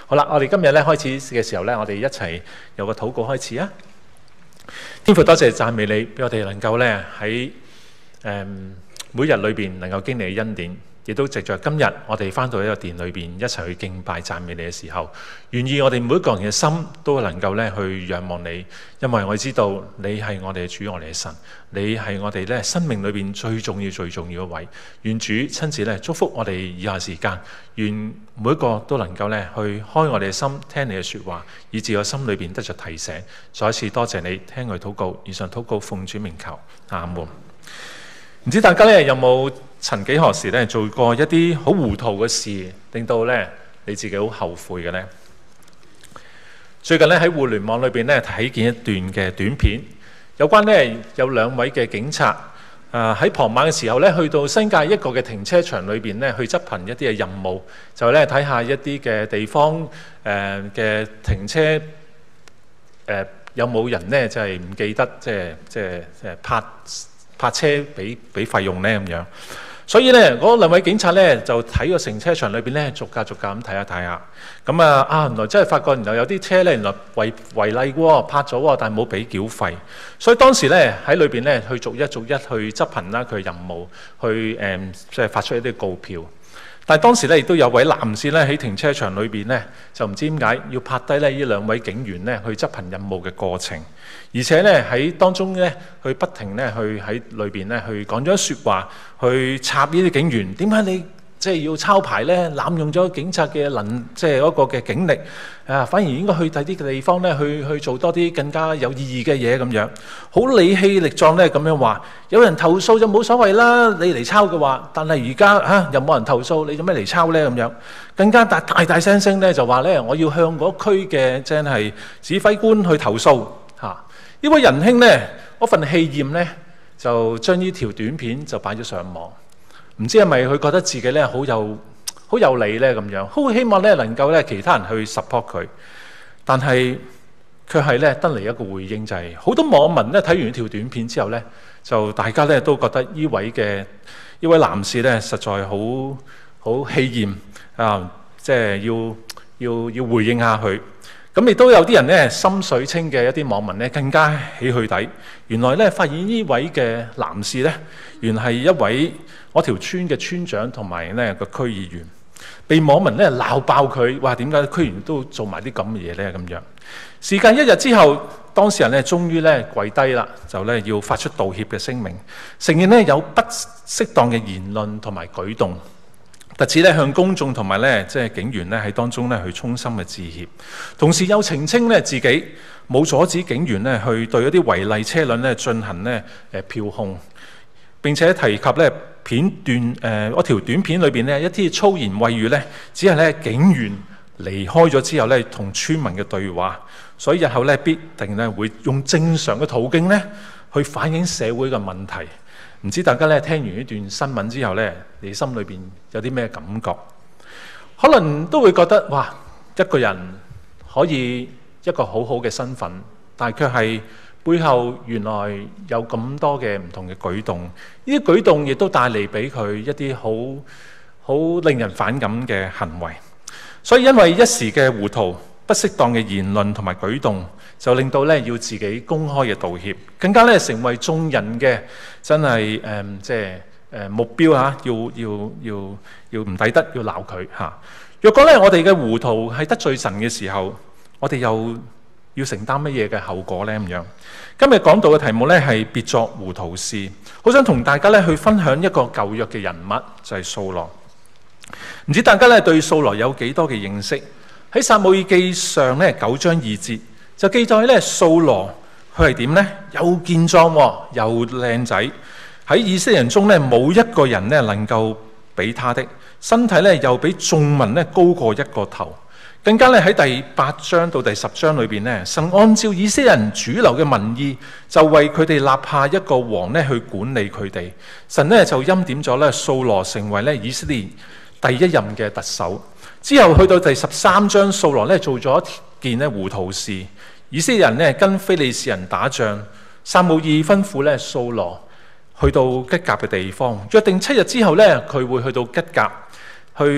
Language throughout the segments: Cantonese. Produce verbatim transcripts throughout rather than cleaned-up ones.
好啦，我哋今日咧開始嘅時候咧，我哋一齊有個禱告開始啊！天父，多謝讚美你，俾我哋能夠咧喺誒每日裏邊能夠經歷恩典，亦都藉着今日我哋翻到呢個殿裏邊一齊去敬拜讚美你嘅時候，願意我哋每一個人嘅心都能夠咧去仰望你，因為我知道你係我哋嘅主，我哋嘅神，你係我哋咧生命裏邊最重要、最重要一位。願主親自咧祝福我哋以下時間，願每一個都能夠咧去開我哋嘅心，聽你嘅說話，以致我心裏邊得着提醒。再一次多謝你聽我哋禱告，以上禱告奉主名求，阿門。唔知大家咧有冇曾幾何時咧做過一啲好糊塗嘅事，令到咧你自己好後悔嘅呢？最近咧喺互聯網裏邊咧睇見一段嘅短片，有關咧有兩位嘅警察，誒喺傍晚嘅時候咧去到新界一個嘅停車場裏邊咧去執行一啲嘅任務，就咧睇下一啲嘅地方誒嘅停車誒有冇人咧就係唔記得即係即係誒泊泊車俾俾費用咧咁樣。所以咧，嗰兩位警察咧就睇個停車場裏邊咧，逐架逐架咁睇下睇下。咁啊啊，原來真係發覺，原來有啲車咧，原來違違例喎，泊咗喎，但係冇俾繳費。所以當時咧喺裏邊咧去逐一逐一去執行啦佢嘅任務，去誒即係發出一啲告票。但係當時咧亦都有位男士咧喺停車場裏邊咧，就唔知點解要拍低咧呢兩位警員咧去執行任務嘅過程，而且咧喺當中咧佢不停咧去喺裏邊咧去講咗一説話，去插呢啲警員。點解你即係要抄牌咧？濫用咗警察嘅能，即係嗰個嘅警力啊，反而應該去第啲嘅地方咧，去去做多啲更加有意義嘅嘢咁樣，好理氣力壯咧咁樣話。有人投訴就冇所謂啦，你嚟抄嘅話，但係而家嚇又冇人投訴，你做咩嚟抄咧咁樣？更加大大大聲聲咧就話咧，我要向嗰區嘅真係指揮官去投訴嚇。啊、呢位仁兄咧，嗰份氣焰咧就將呢條短片就擺咗上網。唔知係咪佢覺得自己咧好有好有理咧咁樣，好希望咧能夠咧其他人去 support 佢，但係卻係咧得嚟一個回應，就係好多網民咧睇完呢條短片之後咧，就大家咧都覺得呢位嘅呢位男士咧實在好好氣焰啊，即係要要要回應下佢。咁亦都有啲人咧心水清嘅一啲網民咧更加起去底，原來咧發現呢位嘅男士咧原係一位我條村嘅村長同埋咧個區議員，被網民咧鬧爆佢，話點解區議員都做埋啲咁嘅嘢咧咁樣。時間一日之後，當事人咧終於咧跪低啦，就咧要發出道歉嘅聲明，承認咧有不適當嘅言論同埋舉動。特此咧向公眾同埋咧即係警員咧喺當中咧去衷心嘅致歉，同時又澄清咧自己冇阻止警員咧去對一啲違例車輛咧進行咧誒票控，並且提及咧片段誒嗰條短片裏邊咧一啲粗言穢語咧，只係咧警員離開咗之後咧同村民嘅對話，所以日後咧必定咧會用正常嘅途徑咧去反映社會嘅問題。唔知大家咧聽完呢段新聞之後咧，你心裏邊有啲咩感覺？可能都會覺得哇，一個人可以一個好好嘅身份，但係卻係背後原來有咁多嘅唔同嘅舉動，呢啲舉動亦都帶嚟俾佢一啲好好令人反感嘅行為。所以因為一時嘅糊塗、不適當嘅言論同埋舉動，就令到咧要自己公開嘅道歉，更加咧成為眾人嘅真係誒即係誒目標嚇，要要要要唔抵得要鬧佢嚇。若果咧我哋嘅糊塗係得罪神嘅時候，我哋又要承擔乜嘢嘅後果咧咁樣？今日講到嘅題目咧係別作糊塗事，好想同大家咧去分享一個舊約嘅人物，就係掃羅。唔知大家咧對掃羅有幾多嘅認識？喺撒母耳記上咧九章二節就記載咧掃羅佢係點呢？又健壯又靚仔，喺以色列人中咧冇一個人咧能夠比他的，身體咧又比眾民咧高過一個頭。更加咧喺第八章到第十章裏邊咧，神按照以色列人主流嘅民意，就為佢哋立下一個王咧去管理佢哋。神咧就欽點咗咧掃羅成為咧以色列第一任嘅特首。之後去到第十三章，掃羅咧做咗一件咧糊塗事。以色列人咧跟非利士人打仗，撒母耳吩咐咧掃羅去到吉甲嘅地方，約定七日之後咧佢會去到吉甲去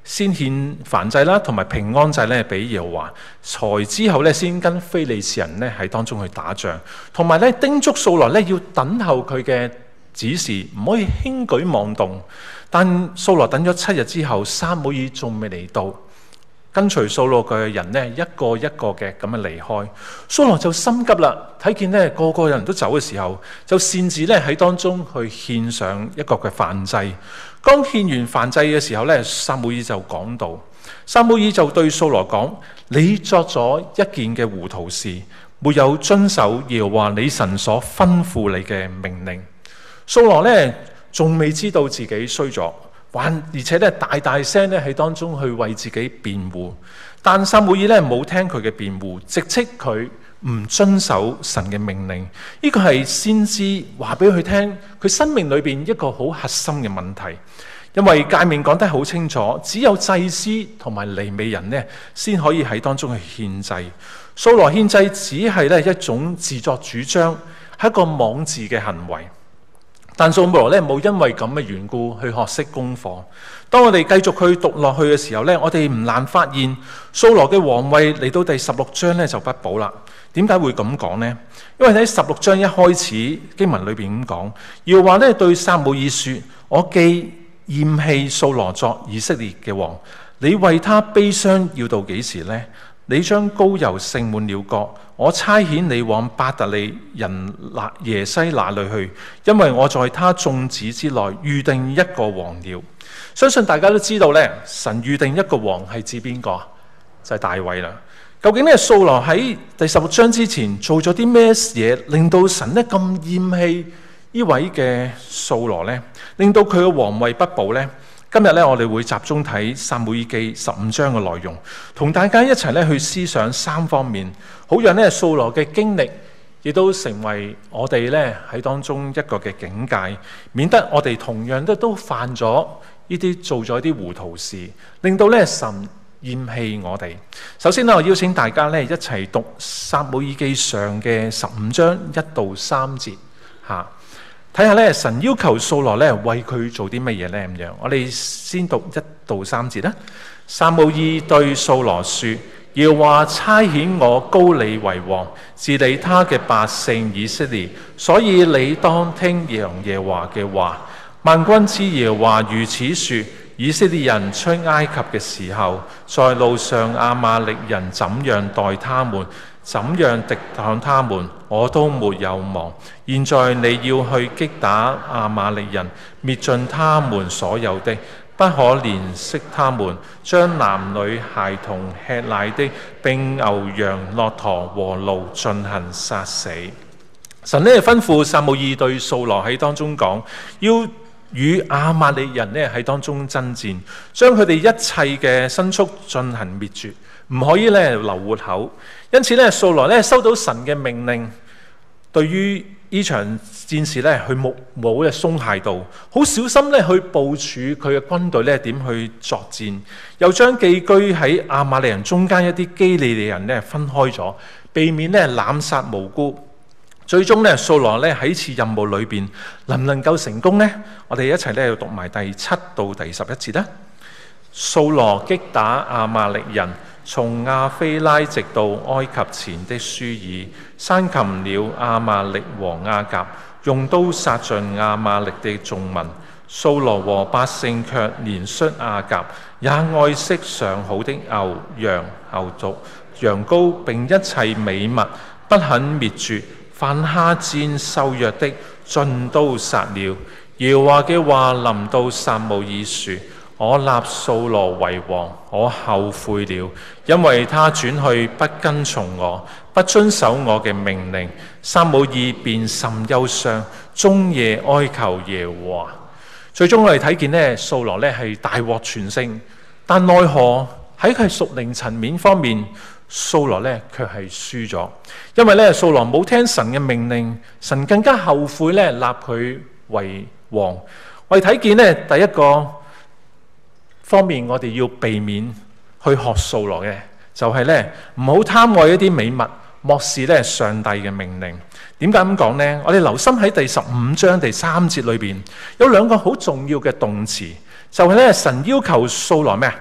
先獻燔祭啦，同埋平安祭咧俾耶和華，才之後咧先跟非利士人咧喺當中去打仗，同埋咧叮囑掃羅咧要等候佢嘅指示，唔可以輕舉妄動。但掃羅等咗七日之後，撒母耳仲未嚟到，跟隨掃羅嘅人呢，一個一個嘅咁樣離開，掃羅就心急啦，睇見呢個個人都走嘅時候，就擅自咧喺當中去獻上一個嘅燔祭。剛獻完燔祭嘅時候呢，撒母耳就講道，撒母耳就對掃羅講：你作咗一件嘅糊塗事，沒有遵守耶和華你神所吩咐你嘅命令。掃羅呢，仲未知道自己衰咗，還而且咧大大聲咧喺當中去為自己辯護，但撒母耳咧冇聽佢嘅辯護，直斥佢唔遵守神嘅命令。呢個係先知話俾佢聽，佢生命裏邊一個好核心嘅問題。因為誡命講得好清楚，只有祭司同埋利未人呢，先可以喺當中去獻祭。掃羅獻祭只係咧一種自作主張，係一個妄自嘅行為。但掃羅咧冇因為咁嘅緣故去學識功課。當我哋繼續去讀落去嘅時候咧，我哋唔難發現掃羅嘅皇位嚟到第十六章咧就不保啦。點解會咁講呢？因為喺十六章一開始經文裏邊咁講，耶和華咧對撒母耳說：我既厭棄掃羅作以色列嘅王，你為他悲傷要到幾時呢？你將膏油盛滿了國，我差遣你往伯特利人耶西那裏去，因為我在他眾子之內預定一個王了。相信大家都知道咧，神預定一個王係指邊個？就係大衛啦。究竟咧掃羅喺第十六章之前做咗啲咩嘢，令到神咧咁厭棄呢位嘅掃羅呢？令到佢嘅皇位不保呢？今日咧，我哋會集中睇撒母耳記十五章嘅內容，同大家一齊咧去思想三方面，好讓咧掃羅嘅經歷亦都成為我哋咧喺當中一個嘅警戒，免得我哋同樣都都犯咗呢啲做咗啲糊塗事，令到咧神厭棄我哋。首先咧，我邀請大家咧一齊讀撒母耳記上嘅十五章一到三節吓。睇下咧，神要求掃羅咧為佢做啲乜嘢咧咁樣。我哋先讀一到三節啦。撒母耳對掃羅說：耶和華差遣我膏你為王，治理他嘅百姓以色列，所以你當聽耶和華嘅話。萬軍之耶和華如此說：以色列人出埃及嘅時候，在路上亞瑪力人怎樣待他們，怎樣敵擋他們，我都沒有忘。現在你要去擊打亞瑪力人，滅盡他們所有的，不可憐惜他們，將男女孩童吃奶的，並牛羊駱駝和驢進行殺死。神呢吩咐撒母耳對掃羅喺當中講，要與亞瑪力人呢喺當中爭戰，將佢哋一切嘅牲畜進行滅絕，唔可以咧留活口。因此咧，掃羅咧收到神嘅命令，對於呢場戰事咧，佢冇冇嘅鬆懈度，好小心咧去部署佢嘅軍隊咧點去作戰，又將寄居喺亞瑪力人中間一啲基利利人咧分開咗，避免咧濫殺無辜。最終咧，掃羅咧喺次任務裏邊能唔能夠成功呢？我哋一齊咧要讀埋第七到第十一節啦。掃羅擊打亞瑪力人，從亞非拉直到埃及前的舒爾，生擒了亞瑪力王亞甲，用刀殺盡亞瑪力的眾民。掃羅和百姓卻憐恤亞甲，也愛惜上好的牛羊、牛犢、羊羔，並一切美物，不肯滅絕。凡下賤瘦弱的，盡都殺了。耶和華嘅話臨到撒母耳說：我立掃羅為王，我後悔了，因為他轉去不跟從我，不遵守我嘅命令。撒母耳便甚憂傷，終夜哀求耶和華。最終我哋睇見呢，掃羅呢係大獲全勝，但奈何喺佢屬靈層面方面，掃羅咧卻係輸咗，因為咧掃羅冇聽神嘅命令，神更加後悔咧立佢為王。我哋睇見咧第一個方面，我哋要避免去學掃羅嘅，就係咧唔好貪愛一啲美物，漠視咧上帝嘅命令。點解咁講呢？我哋留心喺第十五章第三節裏邊有兩個好重要嘅動詞，就係咧神要求掃羅咩啊？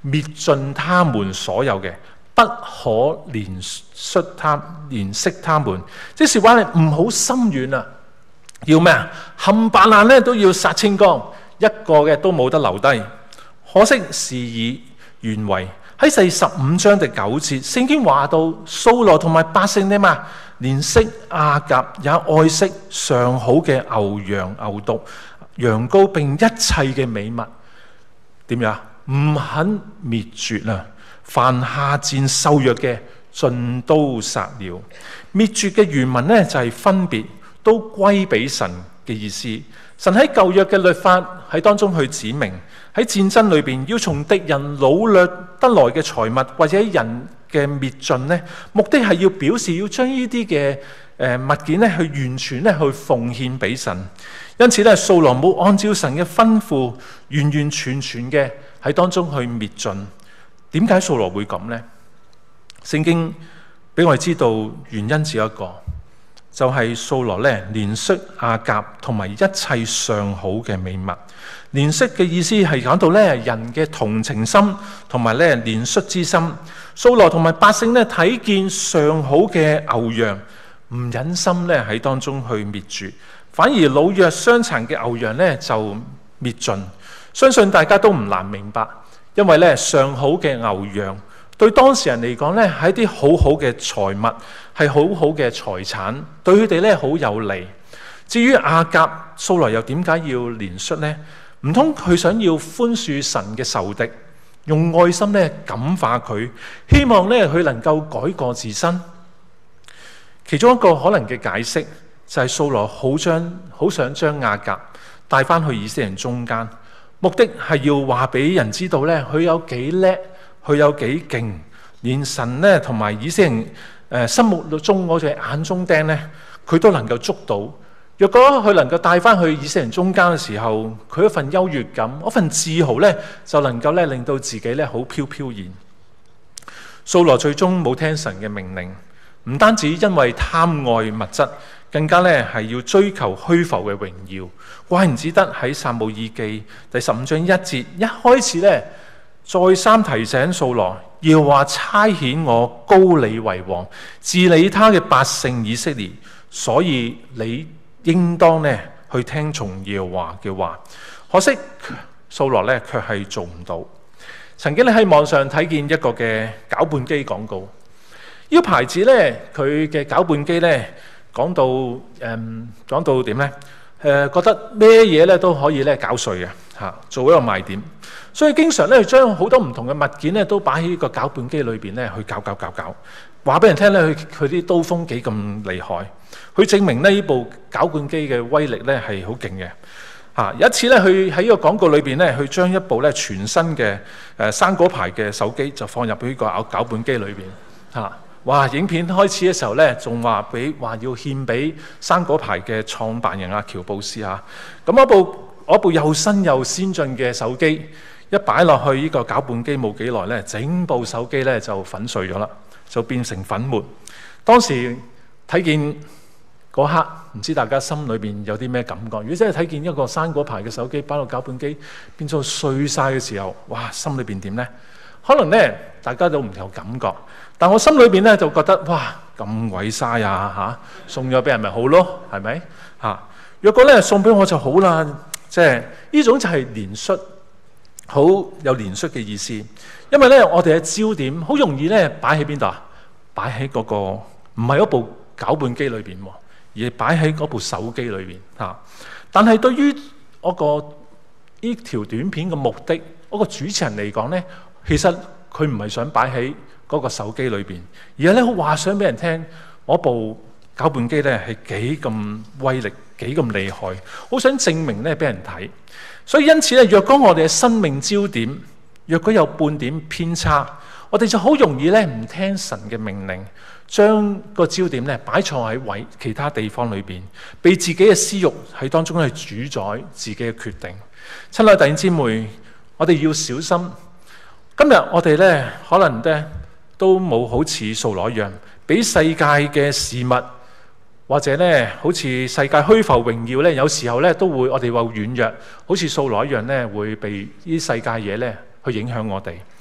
滅盡他們所有嘅，不可憐恤他憐惜他們。即是話咧，唔好心軟啊！要咩啊？冚唪唥咧都要殺清光，一個嘅都冇得留低。可惜事與願違。喺第十五章第九節，聖經話到掃羅同埋百姓呢嘛，憐惜亞甲，也愛惜上好嘅牛羊牛犢、羊羔，並一切嘅美物。點樣？唔肯滅絕啊！凡下賤瘦弱嘅，盡都殺了。滅絕嘅原文呢，就係分別，都歸俾神嘅意思。神喺舊約嘅律法喺當中去指明，喺戰爭裏邊要從敵人擄掠得來嘅財物或者人嘅滅盡呢，目的係要表示要將呢啲嘅誒物件呢去完全咧去奉獻俾神。因此咧，掃羅冇按照神嘅吩咐，完完全全嘅喺當中去滅盡。點解掃羅會咁呢？聖經俾我哋知道原因只有一個，就係掃羅咧憐惜亞甲同埋一切上好嘅美物。憐惜嘅意思係講到咧人嘅同情心同埋咧憐恤之心。掃羅同埋百姓咧睇見上好嘅牛羊，唔忍心咧喺當中去滅絕，反而老弱傷殘嘅牛羊咧就滅盡。相信大家都唔難明白，因為咧上好嘅牛羊對當時人嚟講咧係一啲好好嘅財物，係好好嘅財產，對佢哋咧好有利。至於亞甲，掃羅又點解要憐恤呢？唔通佢想要寬恕神嘅仇敵，用愛心咧感化佢，希望咧佢能夠改過自新？其中一個可能嘅解釋就係掃羅好將好想將亞甲帶翻去以色列人中間，目的係要話俾人知道咧，佢有幾叻，佢有幾勁，連神咧同埋以色列人誒心目中嗰隻眼中釘咧，佢都能夠捉到。若果佢能夠帶翻去以色列人中間嘅時候，佢一份優越感、一份自豪咧，就能夠咧令到自己咧好飄飄然。掃羅最終冇聽神嘅命令，唔單止因為貪愛物質，更加咧係要追求虛浮嘅榮耀。怪唔之得喺撒母耳記第十五章一節一開始咧，再三提醒掃羅，要話差遣我膏你為王，治理他嘅百姓以色列，所以你應當咧去聽從耶和華嘅話。可惜掃羅咧卻係做唔到。曾經咧喺網上睇見一個嘅攪拌機廣告，呢個牌子咧佢嘅攪拌機咧講到誒講到點咧？誒覺得咩嘢咧都可以咧攪碎嘅嚇，做一個賣點。所以經常咧將好多唔同嘅物件咧都擺喺個攪拌機裏邊咧去攪攪攪攪，話俾人聽咧佢佢啲刀鋒幾咁厲害，去證明呢部攪拌機嘅威力咧係好勁嘅嚇。有一次咧，佢喺呢個廣告裏邊咧，去將一部咧全新嘅誒生果牌嘅手機就放入去呢個攪攪拌機裏邊嚇。哇！影片開始嘅時候咧，仲話俾話要獻俾生果牌嘅創辦人阿喬布斯嚇。咁嗰部嗰部又新又先進嘅手機一擺落去呢個攪拌機冇幾耐咧，整部手機咧就粉碎咗啦，就變成粉末。當時睇見嗰刻，唔知大家心裏邊有啲咩感覺？如果真係睇見一個生果牌嘅手機擺落攪拌機變咗碎晒嘅時候，哇！心裏邊點呢？可能咧大家都唔有感覺，但我心裏邊咧就覺得哇，咁鬼嘥啊嚇！送咗俾人咪好咯，係咪嚇？若果咧送俾我就好啦，即係呢種就係憐恤，好有憐恤嘅意思。因為咧我哋嘅焦點好容易咧擺喺邊度啊？擺喺嗰個唔係嗰部攪拌機裏邊喎，而係擺喺嗰部手機裏邊嚇。但係對於嗰個呢條短片嘅目的，嗰個主持人嚟講咧，其實佢唔係想擺喺嗰個手機裏邊，而係咧話想俾人聽，我部攪拌機咧係幾咁威力，幾咁厲害，好想證明咧俾人睇。所以因此咧，若果我哋嘅生命焦點若果有半點偏差，我哋就好容易咧唔聽神嘅命令，將個焦點咧擺錯喺位其他地方裏邊，俾自己嘅私欲喺當中去主宰自己嘅決定。親愛弟兄姊妹，我哋要小心。今日我哋咧可能咧都冇好似掃羅一樣，俾世界嘅事物或者咧好似世界虛浮榮耀咧，有時候咧都會我哋話軟弱，好似掃羅一樣咧會被呢世界嘢咧去影響我哋。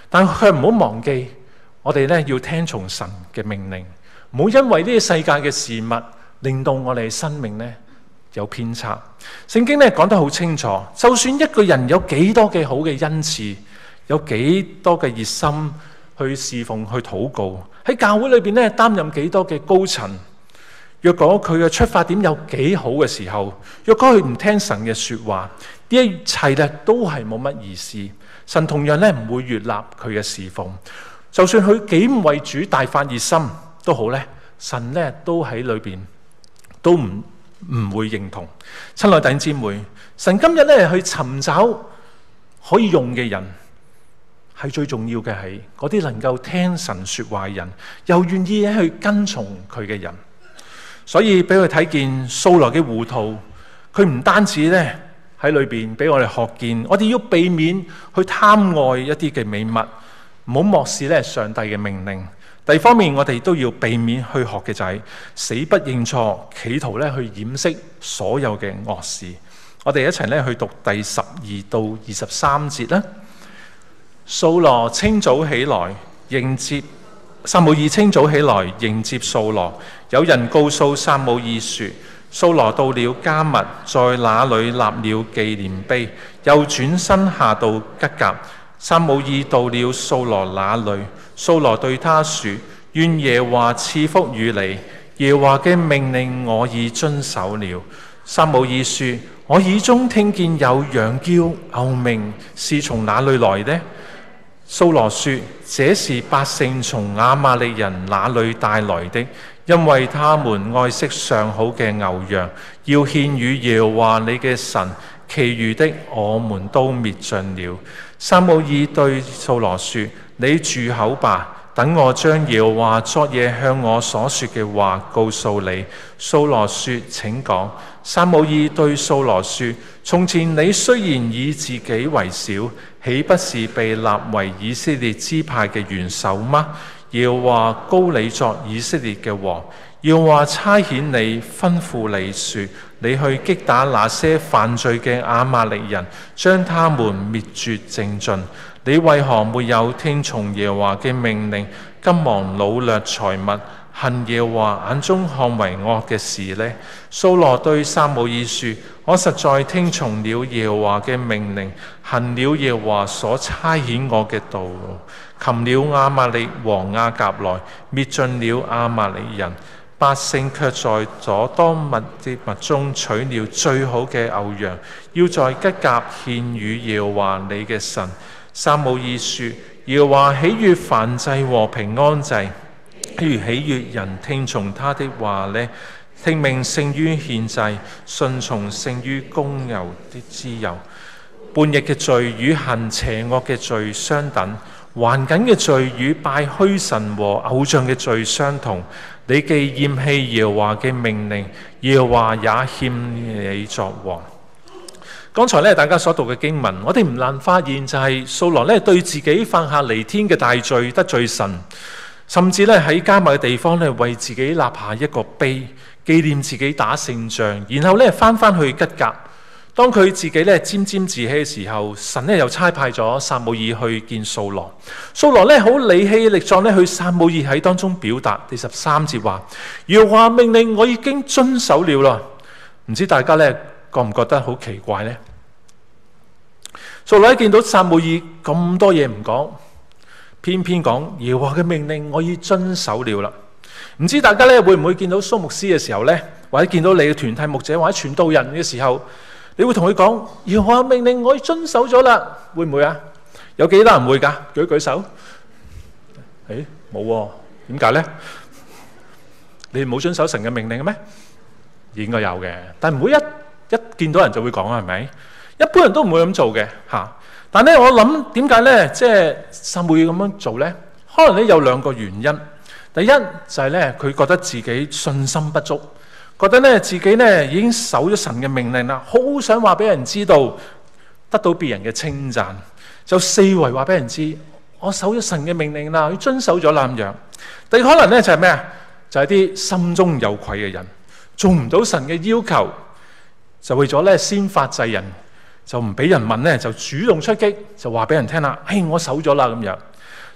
但佢唔好忘記，我哋咧要聽從神嘅命令，唔好因為呢個世界嘅事物令到我哋嘅生命咧有偏差。聖經咧講得好清楚，就算一個人有幾多嘅好嘅恩賜，有幾多嘅熱心去侍奉、去禱告，喺教會裏邊咧擔任幾多嘅高層，若果佢嘅出發點有幾好嘅時候，若果佢唔聽神嘅說話，呢一切咧都係冇乜意思。神同樣咧唔會悅納佢嘅侍奉，就算佢幾唔為主大發熱心都好咧，神咧都喺裏邊都唔唔會認同。親愛弟兄姊妹，神今日咧去尋找可以用嘅人，係最重要嘅係嗰啲能夠聽神說話嘅人，又願意去跟從佢嘅人。所以俾佢睇見掃羅嘅糊塗，佢唔單止咧喺裏邊俾我哋學見，我哋要避免去貪愛一啲嘅美物，唔好漠視咧上帝嘅命令。第二方面，我哋都要避免去學嘅就係死不認錯，企圖咧去掩飾所有嘅惡事。我哋一齊咧去讀第十二到二十三節啦。掃羅清早起來迎接撒母耳，清早起來迎接掃羅。有人告訴撒母耳說，掃羅到了迦密，在那裏立了紀念碑，又轉身下到吉甲。撒母耳到了掃羅那裏，掃羅對他說，願耶和華賜福與你，耶和華嘅命令我已遵守了。撒母耳說，我耳中聽見有羊叫牛鳴，是從哪裏來呢？掃羅說，這是百姓從亞瑪力人那裏帶來的，因為他們愛惜上好嘅牛羊，要獻與耶和華你嘅神，其餘的我們都滅盡了。撒母耳對掃羅說，你住口吧，等我將耶和華昨夜向我所說嘅話告訴你。掃羅說，請講。撒母耳對掃羅說，從前你雖然以自己為小，豈不是被立為以色列支派嘅元首嗎？耶和華膏你作以色列嘅王，耶和華差遣你，吩咐你說，你去擊打那些犯罪嘅亞瑪力人，將他們滅絕淨盡。你為何沒有聽從耶和華嘅命令，急忙擄掠財物，行耶和華眼中看為惡嘅事呢？掃羅對撒母耳說，我實在聽從了耶和華嘅命令，行了耶和華所差遣我嘅道路，擒了亞瑪力王亞甲來，滅盡了亞瑪力人。百姓卻在所當密的物中取了最好嘅牛羊，要在吉甲獻與耶和華你嘅神。撒母耳說，耶和華喜悅燔祭和平安祭，如喜悅人聽從他的話呢？聽命勝於獻祭，順從勝於公牛的脂油。叛逆嘅罪與行邪惡嘅罪相等，頑梗嘅罪與拜虛神和偶像嘅罪相同。你既厭棄耶和華嘅命令，耶和華也欠你作王。剛才咧大家所讀嘅經文，我哋唔難發現就係掃羅咧對自己犯下彌天嘅大罪，得罪神，甚至咧喺迦密嘅地方咧為自己立下一個碑，紀念自己打勝仗，然後咧翻翻去吉甲。當佢自己咧沾沾自喜嘅時候，神咧又差派咗撒母耳去見掃羅。掃羅咧好理氣力壯咧去撒母耳喺當中表達。第十三節話，耶和華命令我已經遵守了啦。唔知大家咧覺唔覺得好奇怪呢？掃羅一見到撒母耳咁多嘢唔講，偏偏講耶和華嘅命令我已遵守了啦。唔知大家咧會唔會見到蘇牧師嘅時候呢，或者見到你嘅團體牧者或者傳道人嘅時候，你會同佢講耶和華命令我已遵守咗啦？會唔會啊？有幾多人會㗎？舉舉手。誒，冇喎，點解呢？你哋冇遵守神嘅命令嘅咩？應該有嘅，但唔會一一見到人就會講啊，係咪？一般人都唔會咁做嘅嚇。但咧，我諗點解咧，即係撒母耳咁樣做咧？可能咧有兩個原因。第一就係咧，佢覺得自己信心不足，覺得咧自己咧已經守咗神嘅命令啦，好想話俾人知道，得到別人嘅稱讚，就四圍話俾人知，我守咗神嘅命令啦，要遵守咗咁樣。第二可能咧就係咩啊？就係啲心中有愧嘅人，做唔到神嘅要求，就為咗咧先發制人，就唔俾人問咧，就主動出擊，就話俾人聽啦，嘿，我守咗啦咁樣。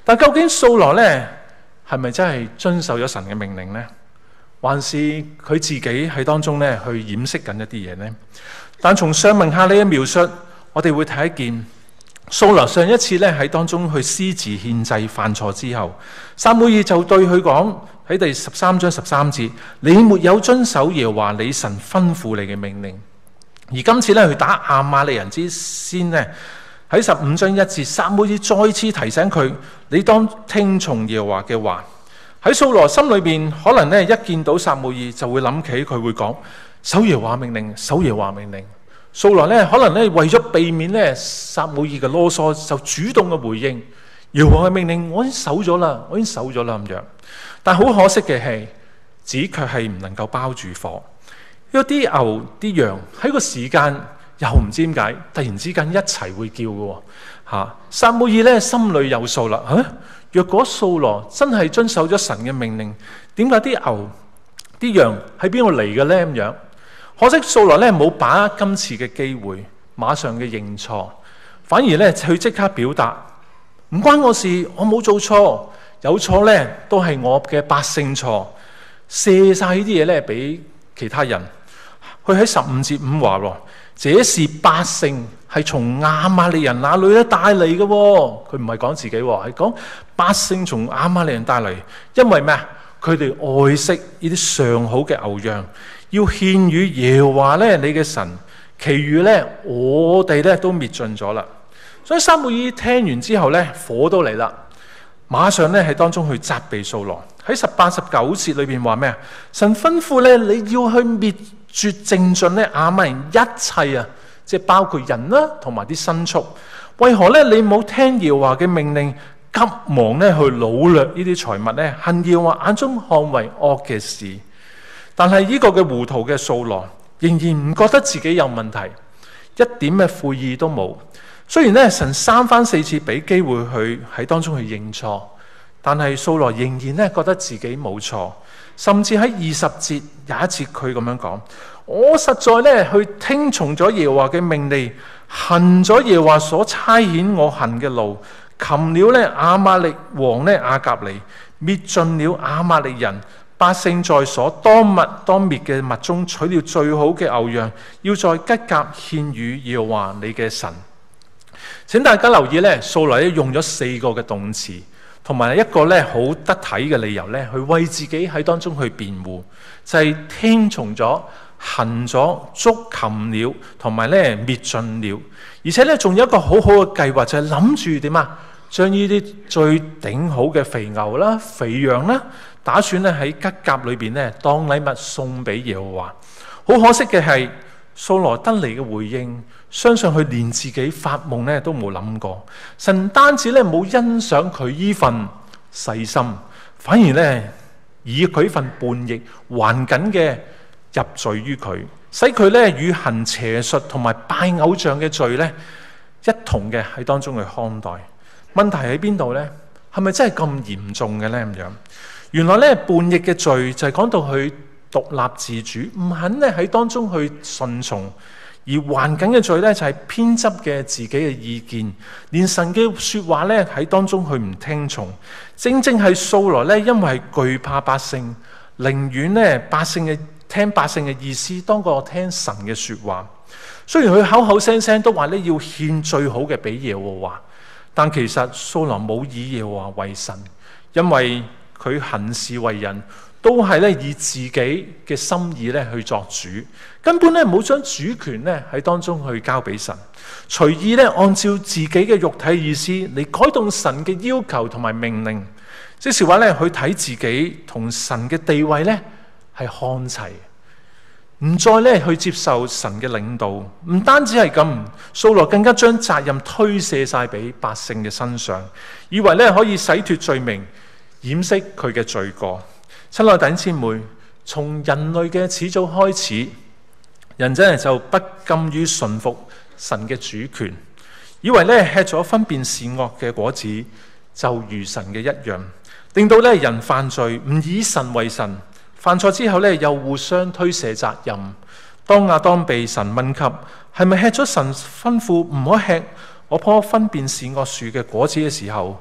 但究竟掃羅呢，係咪真係遵守咗神嘅命令呢？還是佢自己喺當中咧去掩飾緊一啲嘢呢？但從上文下理嘅描述，我哋會睇一見掃羅上一次咧喺當中去私自獻祭犯錯之後，撒母耳就對佢講喺第十三章十三節：你沒有遵守耶和華你神吩咐你嘅命令。而今次咧去打亞瑪利人之先呢，喺十五章一節，撒母耳再次提醒佢：你當聽從耶和華嘅話。喺掃羅心裏邊，可能咧一見到撒母耳就會諗起佢會講守耶和華命令，守耶和華命令。掃羅咧可能咧為咗避免咧撒母耳嘅囉嗦，就主動嘅回應耶和華嘅命令，我已經守咗啦，我已經守咗啦咁樣。但好可惜嘅係，紙卻係唔能夠包住火。有啲牛啲羊喺個時間又唔知點解，突然之間一齊會叫嘅喎。撒母耳咧心裏有數啦，嚇、啊。若果掃羅真係遵守咗神嘅命令，點解啲牛、啲羊喺邊度嚟嘅呢？咁樣，可惜掃羅咧冇把握今次嘅機會，馬上嘅認錯，反而咧佢即刻表達唔關我事，我冇做錯，有錯咧都係我嘅百姓錯，卸晒呢啲嘢咧俾其他人。佢喺十五節五話喎，這是百姓係從亞瑪利人那裏咧帶嚟嘅，佢唔係講自己，係講百姓從亞瑪利人帶嚟。因為咩啊？佢哋愛惜呢啲上好嘅牛羊，要獻與耶和華咧你嘅神，其餘咧我哋咧都滅盡咗啦。所以撒母耳聽完之後咧，火都嚟啦，馬上咧喺當中去責備掃羅。喺十八十九節裏邊話咩啊？神吩咐咧你要去滅絕淨盡咧亞瑪人一切啊，即係包括人啦同埋啲牲畜。為何咧你冇聽耶和華嘅命令，急忙咧去擄掠呢啲財物咧，行耶和華眼中看為惡嘅事？但係呢個嘅糊塗嘅掃羅仍然唔覺得自己有問題，一點嘅悔意都冇。雖然咧神三番四次俾機會去喺當中去認錯，但係掃羅仍然咧覺得自己冇錯。甚至喺二十節有一節佢咁樣講：我實在咧去聽從咗耶和華嘅命令，行咗耶和華所差遣我行嘅路，擒了咧亞瑪力王咧亞甲尼，滅盡了亞瑪力人。百姓在所當滅當滅嘅物中取了最好嘅牛羊，要在吉甲獻與耶和華你嘅神。請大家留意咧，掃羅咧用咗四個嘅動詞，同埋一個咧好得體嘅理由咧，去為自己喺當中去辯護，就係、是、聽從咗、行咗、捉擒了，同埋咧滅盡了。而且咧仲有一個好好嘅計劃，就係諗住點啊？將呢啲最頂好嘅肥牛啦、肥羊啦，打算咧喺吉甲裏邊咧當禮物送俾耶和華。好可惜嘅係，掃羅得嚟嘅回應，相信佢連自己發夢咧都冇諗過。神唔單止咧冇欣賞佢依份細心，反而咧以佢份叛逆還緊嘅入罪於佢，使佢咧與行邪術同埋拜偶像嘅罪咧一同嘅喺當中去看待。問題喺邊度呢？係咪真係咁嚴重嘅呢？咁樣，原來咧叛逆嘅罪就係講到佢獨立自主，唔肯咧喺當中去順從；而還緊嘅罪咧就係偏執嘅自己嘅意見，連神嘅說話咧喺當中去唔聽從。正正係掃羅咧，因為懼怕百姓，寧願咧百姓嘅聽百姓嘅意思，當過聽神嘅說話。雖然佢口口聲聲都話咧要獻最好嘅俾耶和華，但其實掃羅冇以耶和華為神，因為佢行事為人都係咧以自己嘅心意咧去作主，根本咧冇將主權咧喺當中去交俾神，隨意咧按照自己嘅肉體意思嚟改動神嘅要求同埋命令，即是話咧去睇自己同神嘅地位咧係看齊，唔再咧去接受神嘅領導。唔單止係咁，掃羅更加將責任推卸晒俾百姓嘅身上，以為咧可以洗脫罪名，掩飾佢嘅罪過。親愛弟兄姊妹，從人類嘅始祖開始，人真係就不甘於順服神嘅主權，以為咧吃咗分辨善惡嘅果子就如神嘅一樣，令到咧人犯罪，唔以神為神。犯錯之後咧，又互相推卸責任。當亞當被神問及係咪吃咗神吩咐唔可吃我棵分辨善惡樹嘅果子嘅時候，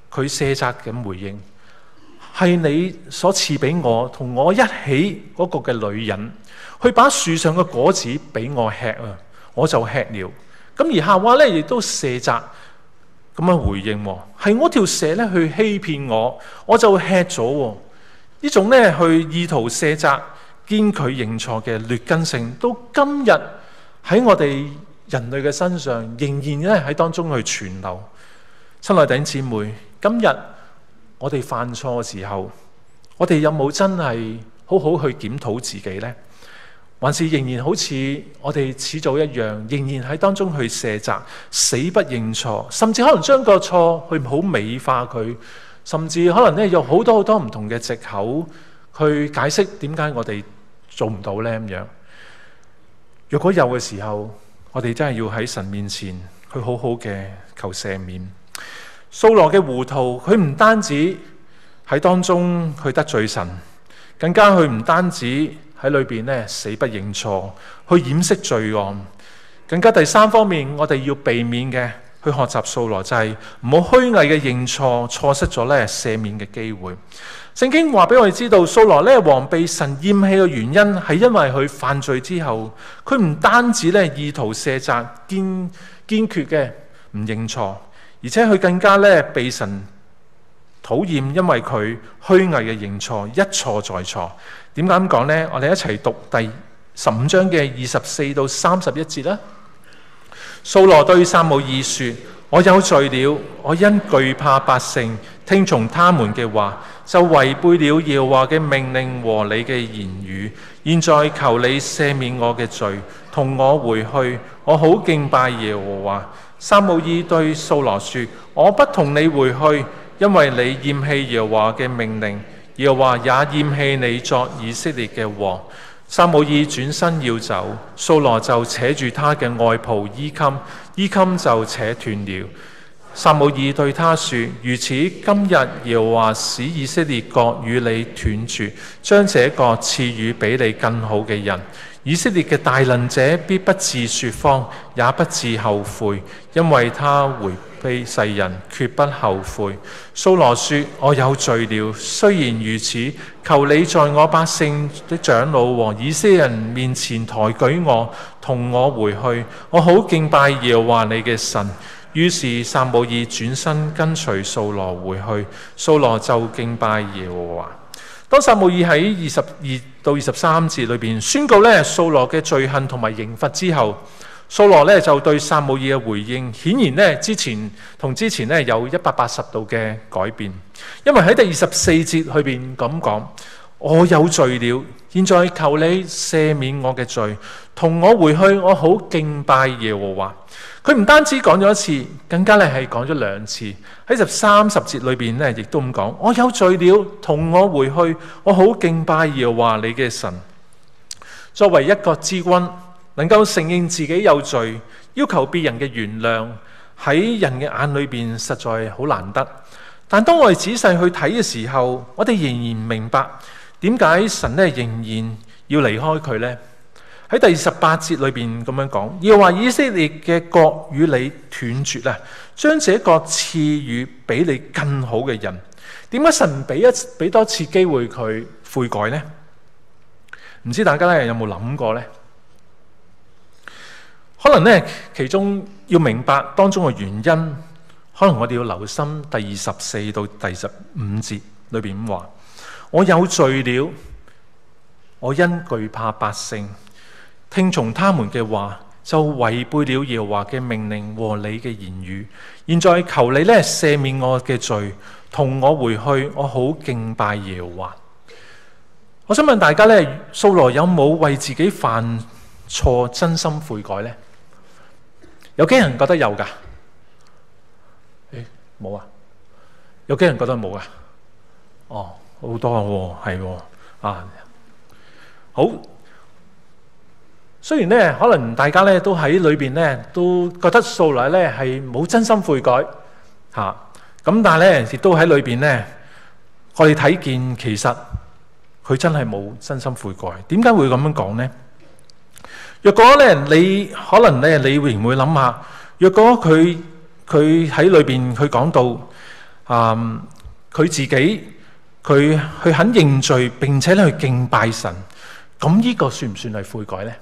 佢卸責咁回應：係你所賜俾我同我一起嗰個嘅女人，去把樹上嘅果子俾我吃啊，我就吃了。咁而夏娃咧亦都卸責咁樣回應：係我條蛇咧去欺騙我，我就吃咗。呢種咧去意圖卸責、堅拒認錯嘅劣根性，到今日喺我哋人類嘅身上，仍然咧喺當中去存留。親愛弟兄姊妹，今日我哋犯錯嘅時候，我哋有冇真係好好去檢討自己呢？還是仍然好似我哋始祖一樣，仍然喺當中去卸責、死不認錯，甚至可能將個錯去好美化佢，甚至可能咧有好多好多唔同嘅藉口去解釋點解我哋做唔到呢？咁樣。若果有嘅時候，我哋真係要喺神面前去好好嘅求赦免。掃羅嘅糊塗，佢唔單止喺當中去得罪神，更加佢唔單止喺裏邊咧死不認錯，去掩飾罪案。更加第三方面，我哋要避免嘅去學習掃羅，就係唔好虛偽嘅認錯，錯失咗咧赦免嘅機會。聖經話俾我哋知道，掃羅咧王被神厭棄嘅原因係因為佢犯罪之後，佢唔單止咧意圖卸責，堅堅決嘅唔認錯，而且佢更加咧被神討厭，因為佢虛偽嘅認錯，一錯再錯。點解咁講呢？我哋一齊讀第十五章嘅二十四到三十一節啦。掃羅對撒母耳說：我有罪了，我因懼怕百姓，聽從他們嘅話，就違背了耶和華嘅命令和你嘅言語。現在求你赦免我嘅罪，同我回去，我好敬拜耶和華。撒母耳對掃羅說：我不同你回去，因為你厭棄耶和華嘅命令，耶和華也厭棄你作以色列嘅王。撒母耳轉身要走，掃羅就扯住他嘅外袍衣襟，衣襟就扯斷了。撒母耳對他說：如此，今日耶和華使以色列國與你斷絕，將這國賜予比你更好嘅人。以色列嘅大能者必不致說謊，也不致後悔，因為他回避世人，決不後悔。掃羅說：我有罪了，雖然如此，求你在我百姓的長老和以色列人面前抬舉我，同我回去，我好敬拜耶和華你嘅神。於是撒母耳轉身跟隨掃羅回去，掃羅就敬拜耶和華。當撒母耳喺二十二到二十三節裏邊宣告咧掃羅嘅罪行同埋刑罰之後，掃羅咧就對撒母耳嘅回應，顯然咧之前同之前咧有一百八十度嘅改變。因為喺第二十四節裏邊咁講：我有罪了，現在求你赦免我嘅罪，同我回去，我好敬拜耶和華。佢唔單止講咗一次，更加咧係講咗兩次。喺十三十節裏邊咧，亦都咁講：我有罪了，同我回去，我好敬拜耶和華你嘅神。作為一國之君，能夠承認自己有罪，要求別人嘅原諒，喺人嘅眼裏邊實在好難得。但當我哋仔細去睇嘅時候，我哋仍然唔明白點解神咧仍然要離開佢呢？喺第十八節裏邊咁樣講，要話以色列嘅國與你斷絕啊，將這國賜予比你更好嘅人。點解神俾一俾多次機會佢悔改呢？唔知大家咧有冇諗過呢？可能呢，其中要明白當中嘅原因，可能我哋要留心第二十四到第十五節裏邊咁話：我有罪了，我因懼怕百姓，聽從他們嘅話，就違背了耶和華嘅命令和你嘅言語。現在求你咧赦免我嘅罪，同我回去，我好敬拜耶和華。我想問大家咧，掃羅有冇為自己犯錯真心悔改呢？有幾人覺得有噶？誒，冇啊？有幾人覺得冇啊？哦，好多喎，係喎，啊，好。雖然咧，可能大家咧都喺裏邊咧都覺得掃羅咧係冇真心悔改嚇，咁、啊、但係咧亦都喺裏邊咧，我哋睇見其實佢真係冇真心悔改。點解會咁樣講呢？若果咧你可能咧，你會唔會諗下？若果佢佢喺裏邊佢講到嗯，佢自己佢佢肯認罪，並且咧去敬拜神，咁呢個算唔算係悔改呢？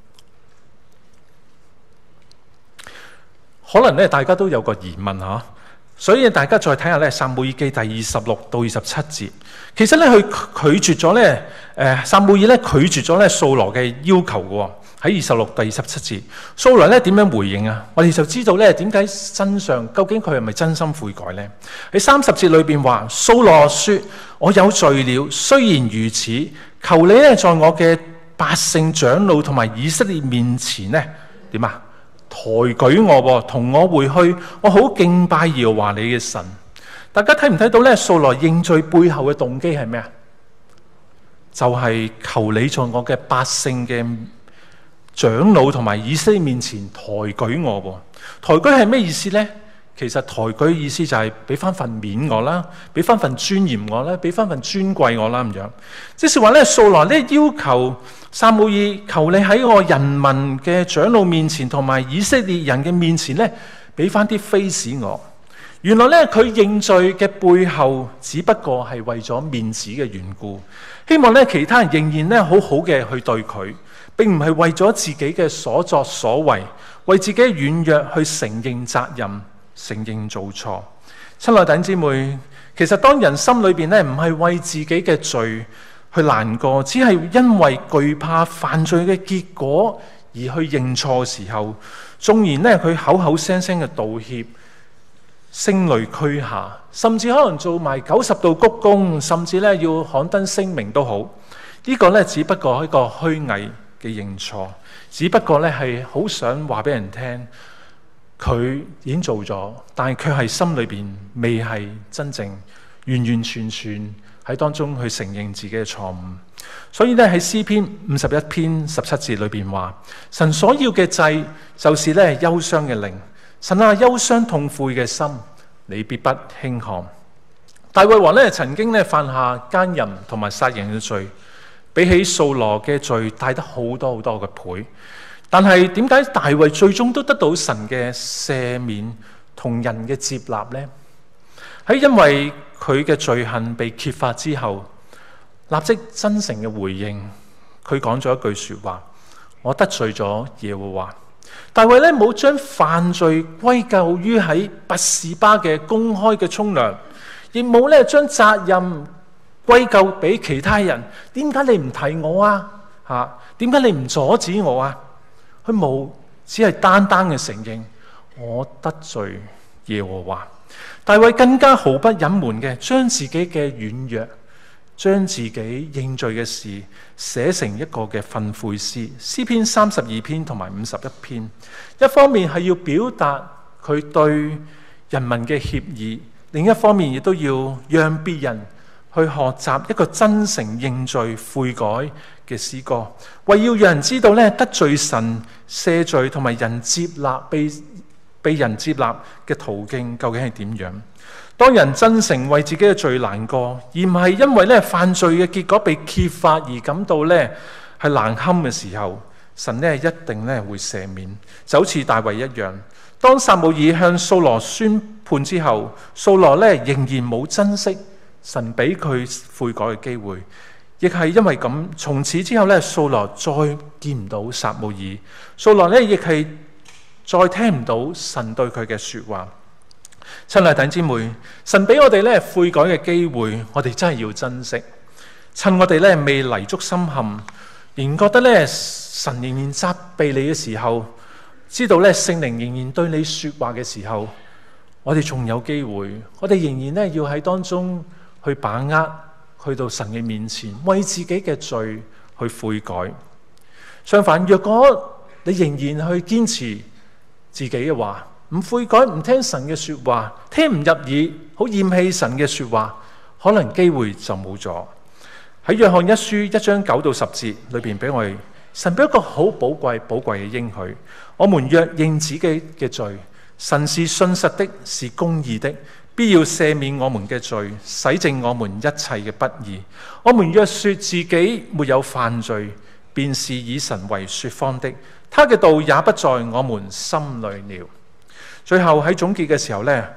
可能咧大家都有個疑問嚇，所以大家再睇下咧《撒母耳記》第二十六到二十七節。其實咧佢拒絕咗咧誒撒母耳咧拒絕咗咧掃羅嘅要求嘅喎。喺二十六第二十七節，掃羅咧點樣回應啊？我哋就知道咧點解真相究竟佢係咪真心悔改呢？喺三十節裏邊話，掃羅說：我有罪了，雖然如此，求你咧在我嘅百姓長老同埋以色列面前呢點啊？抬舉我，同我回去，我好敬拜耶和華你嘅神。大家睇唔睇到咧？掃羅認罪背後嘅動機係咩啊？就係、是、求你在我嘅百姓嘅長老同埋以色列面前抬舉我喎。抬舉係咩意思呢？其實抬舉意思就係俾翻份面我啦，俾翻份尊嚴我啦，俾翻份尊貴我啦咁樣。即是話咧，掃羅咧要求撒母耳，求你喺我人民嘅長老面前同埋以色列人嘅面前咧，俾翻啲 face 我。原來咧佢認罪嘅背後，只不過係為咗面子嘅緣故，希望咧其他人仍然咧好好嘅去對佢。並唔係為咗自己嘅所作所為，為自己嘅軟弱去承認責任、承認做錯。親愛弟兄姊妹，其實當人心裏邊咧唔係為自己嘅罪去難過，只係因為懼怕犯罪嘅結果而去認錯嘅時候，縱然咧佢口口聲聲嘅道歉、聲淚俱下，甚至可能做埋九十度鞠躬，甚至咧要刊登聲明都好，呢個咧只不過係一個虛偽嘅認錯，只不過咧係好想話俾人聽，佢已經做咗，但係卻係心裏邊未係真正完完全全喺當中去承認自己嘅錯誤。所以咧喺詩篇五十一篇十七節裏邊話，神所要嘅祭就是咧憂傷嘅靈，神啊，憂傷痛悔嘅心，你必不輕看。大衛王咧曾經咧犯下奸淫同埋殺人嘅罪，比起掃羅嘅罪大得好多好多嘅倍，但係點解大衛最終都得到神嘅赦免同人嘅接納呢？喺因為佢嘅罪行被揭發之後，立即真誠嘅回應，佢講咗一句說話：我得罪咗耶和華。大衛咧冇將犯罪歸咎於喺拔示巴嘅公開嘅沖涼，亦冇咧將責任歸咎俾其他人，點解你唔提我啊？嚇，點解你唔阻止我啊？佢冇，只係單單嘅承認我得罪耶和華。大衛更加毫不隱瞞嘅將自己嘅軟弱、將自己認罪嘅事寫成一個嘅訓誨詩，詩篇三十二篇同埋五十一篇。一方面係要表達佢對人民嘅歉意，另一方面亦都要讓別人去學習一個真誠認罪悔改嘅詩歌，為要讓人知道咧得罪神赦罪同埋人接納被被人接納嘅途徑究竟係點樣。當人真誠為自己嘅罪難過，而唔係因為咧犯罪嘅結果被揭發而感到咧係難堪嘅時候，神咧一定咧會赦免，就好似大衛一樣。當撒母耳向掃羅宣判之後，掃羅咧仍然冇珍惜神俾佢悔改嘅機會，亦係因為咁，從此之後咧，掃羅再見唔到撒母耳，掃羅咧亦係再聽唔到神對佢嘅說話。親愛弟兄姊妹，神俾我哋咧悔改嘅機會，我哋真係要珍惜。趁我哋咧未泥足深陷，仍覺得咧神仍然責備你嘅時候，知道咧聖靈仍然對你說話嘅時候，我哋仲有機會，我哋仍然咧要喺當中去把握，去到神嘅面前，為自己嘅罪去悔改。相反，若果你仍然去堅持自己嘅話，唔悔改，唔聽神嘅說話，聽唔入耳，好厭棄神嘅說話，可能機會就冇咗。喺約翰一書一章九到十節裏邊，俾我哋神俾一個好寶貴、寶貴嘅應許。我們若認自己嘅罪，神是信實的，是公義的，必要赦免我們嘅罪，洗淨我們一切嘅不義。我們若說自己沒有犯罪，便是以神為說謊的，他嘅道也不在我們心裏了。最後喺總結嘅時候呢，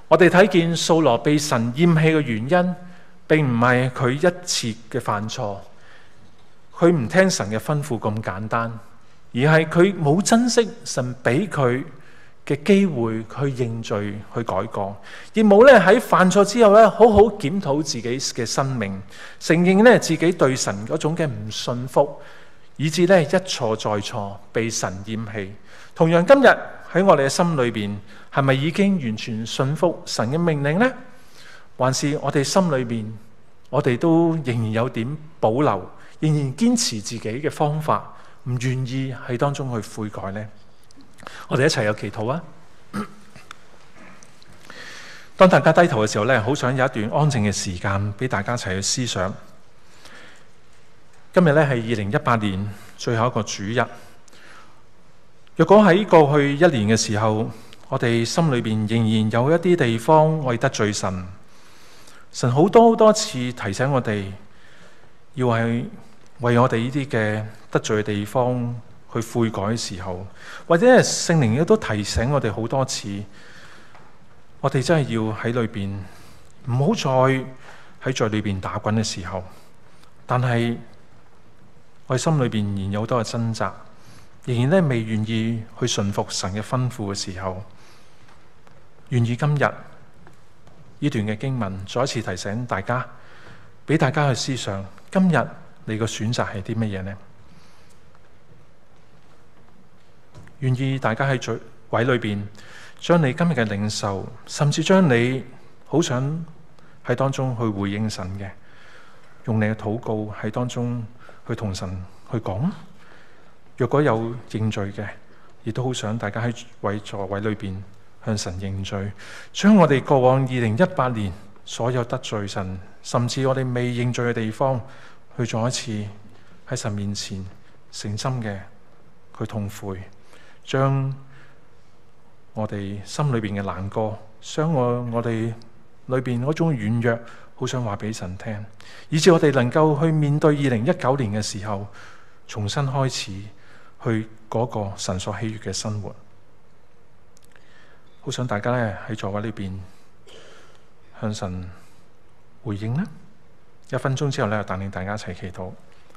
我哋睇見掃羅被神厭棄嘅原因，並唔係佢一次嘅犯錯，佢唔聽神嘅吩咐咁簡單，而係佢冇珍惜神俾佢嘅機會去認罪、去改過，亦冇咧喺犯錯之後咧好好檢討自己嘅生命，承認咧自己對神嗰種嘅唔信服，以致咧一錯再錯，被神厭棄。同樣今日喺我哋嘅心裏邊，係咪已經完全信服神嘅命令呢？還是我哋心裏邊，我哋都仍然有點保留，仍然堅持自己嘅方法，唔願意喺當中去悔改呢？我哋一齊有祈禱啊！當大家低頭嘅時候咧，好想有一段安靜嘅時間俾大家一齊去思想。今日咧係二零一八年最後一個主日。若果喺過去一年嘅時候，我哋心裏邊仍然有一啲地方我哋得罪神，神好多好多次提醒我哋，要係為我哋呢啲嘅得罪嘅地方去悔改嘅時候，或者係聖靈亦都提醒我哋好多次，我哋真係要喺裏邊唔好再喺罪裏邊打滾嘅時候，但係我哋心裏邊仍然有好多嘅掙扎，仍然咧未願意去順服神嘅吩咐嘅時候，願意今日呢段嘅經文再一次提醒大家，俾大家去思想，今日你個選擇係啲乜嘢呢？願意大家喺罪位裏邊，將你今日嘅領受，甚至將你好想喺當中去回應神嘅，用你嘅禱告喺當中去同神去講。若果有認罪嘅，亦都好想大家喺位座位裏邊向神認罪，將我哋過往二零一八年所有得罪神，甚至我哋未認罪嘅地方，去再一次喺神面前誠心嘅去痛悔，將我哋心裏邊嘅難過，將我我哋裏邊嗰種軟弱，好想話俾神聽，以至我哋能夠去面對二零一九年嘅時候，重新開始去嗰個神所喜悅嘅生活。好想大家咧喺座位裏邊向神回應啦。一分鐘之後咧，帶領大家一齊祈禱。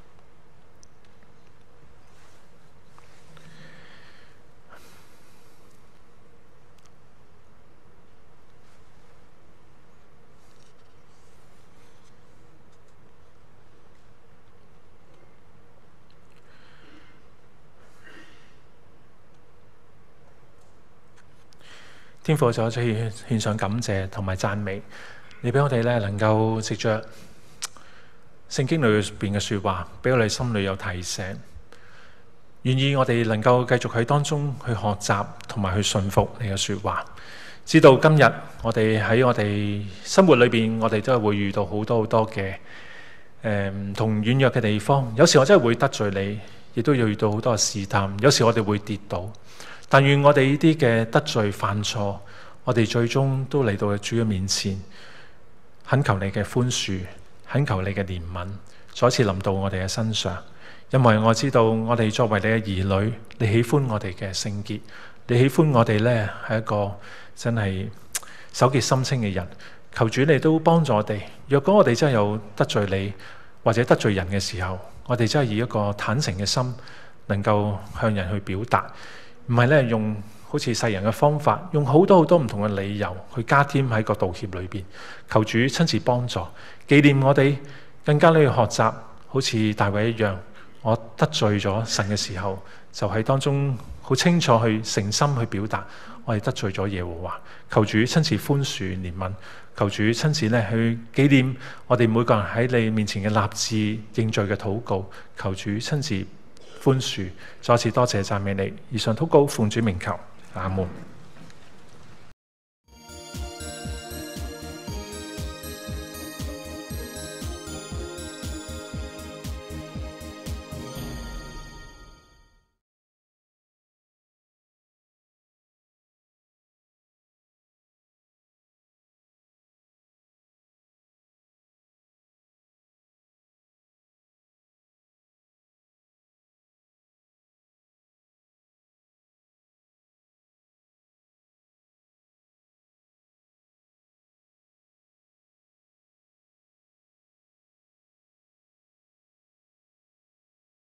天父，就可以獻上感謝同埋讚美，你俾我哋咧能夠藉着聖經裏邊嘅說話，俾我哋心裏有提醒，願意我哋能夠繼續喺當中去學習同埋去信服你嘅說話。知道今日我哋喺我哋生活裏邊，我哋都係會遇到好多好多嘅誒唔同軟弱嘅地方。有時我真係會得罪你，亦都要遇到好多嘅試探。有時我哋會跌倒。但願我哋呢啲嘅得罪犯錯，我哋最終都嚟到主嘅面前，懇求你嘅寬恕，懇求你嘅憐憫，再次臨到我哋嘅身上。因為我知道我哋作為你嘅兒女，你喜歡我哋嘅聖潔，你喜歡我哋呢係一個真係手潔心清嘅人。求主你都幫助我哋，若果我哋真係有得罪你或者得罪人嘅時候，我哋真係以一個坦誠嘅心，能夠向人去表達。唔係咧，用好似世人嘅方法，用好多好多唔同嘅理由去加添喺個道歉裏邊。求主親自幫助，紀念我哋，更加咧要學習，好似大衛一樣。我得罪咗神嘅時候，就喺當中好清楚去誠心去表達，我哋得罪咗耶和華。求主親自寬恕憐憫，求主親自咧去紀念我哋每個人喺你面前嘅立志認罪嘅禱告。求主親自寬恕，再次多謝讚美你。以上禱告奉主名求，阿門。